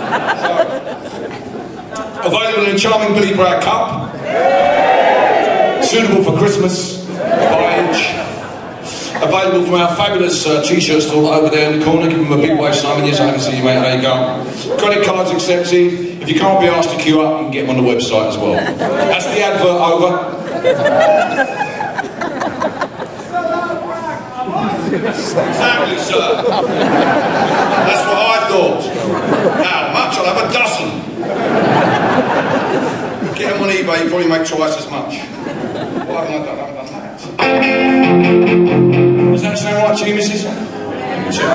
Available in a charming Billy Bragg cup. Suitable for Christmas. By inch. Available from our fabulous t-shirt store over there in the corner. Give them a big wave, Simon. Yes, I can see you, mate. There you go. Credit cards accepted. If you can't be asked to queue up, you can get them on the website as well. That's the advert over. Exactly, sir. That's what I thought. How much? I'll have a dozen. Get them on eBay, you probably make twice as much. Why haven't I done that? Does that sound right to you, Mrs.? Sure.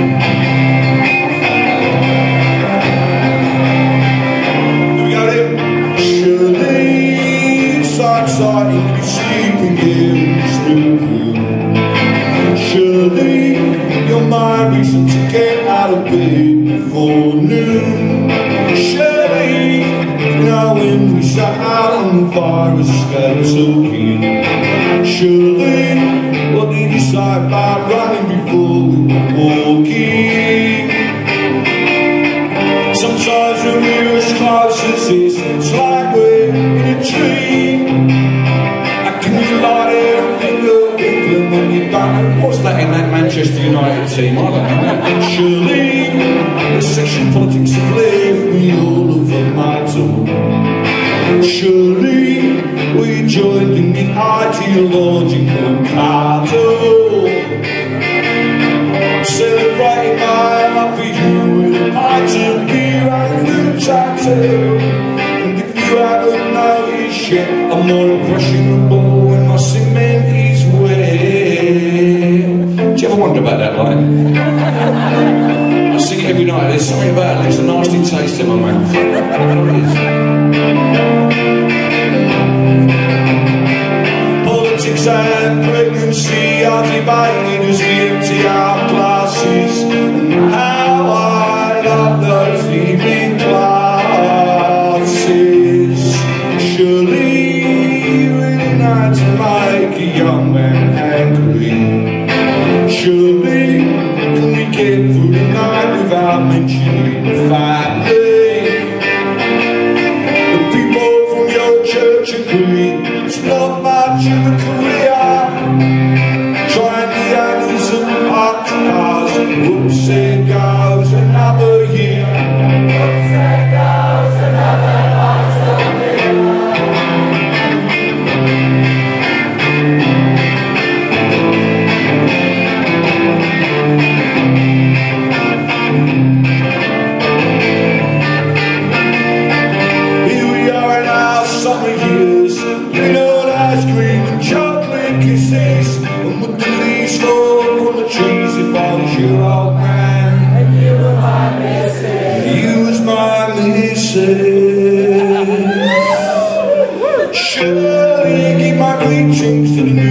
Here we go, then. Surely it's exciting to be sleeping here in this new room. Surely you're my reason to get out of bed before noon. Surely, you know when we sat out on the fire escape talking. Surely, what did you say about running before we were walking? Sometimes when we're as close as this, it's like we're in a dream. How can you lie there and think of England when you don't? What's that in that Manchester United team? I don't know. Surely, the section politics have left me all over my door. Surely, we joined in the ideological cartel. Celebrating my love for you with a pint of beer and a good tattoo. And if you haven't noticed yet, I'm more impressionable when my cement is wet. Do you ever wonder about that line? I sing it every night. There's something about it, there's a nasty taste in my mouth. I don't know what it is. Politics and pregnancy are debated as we empty our glasses. And how I love those evening classes. Surely you really know to make a young man angry. Surely can we get through the night without mentioning family? The people from your church agree it's not much of a career. Trying the annals and park cars. Whoops, there goes another year. Whoops, there goes another night of Here we are in our summer years, living on ice cream and chocolate kisses. And with the leaves fall from the trees, if I was your old man, and you were my missus, you was my missus. Surely give my greetings to the